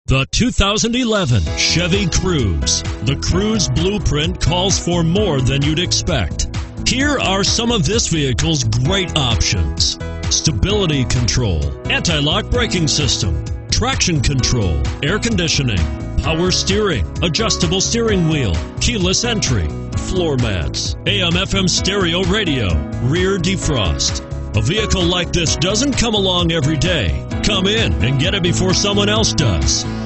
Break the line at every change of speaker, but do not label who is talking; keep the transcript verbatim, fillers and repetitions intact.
The two thousand eleven Chevy Cruze. The Cruze blueprint calls for more than you'd expect. Here are some of this vehicle's great options: stability control, anti-lock braking system, traction control, air conditioning, power steering, adjustable steering wheel, keyless entry, floor mats, A M F M stereo radio, rear defrost. A vehicle like this doesn't come along every day. Come in and get it before someone else does.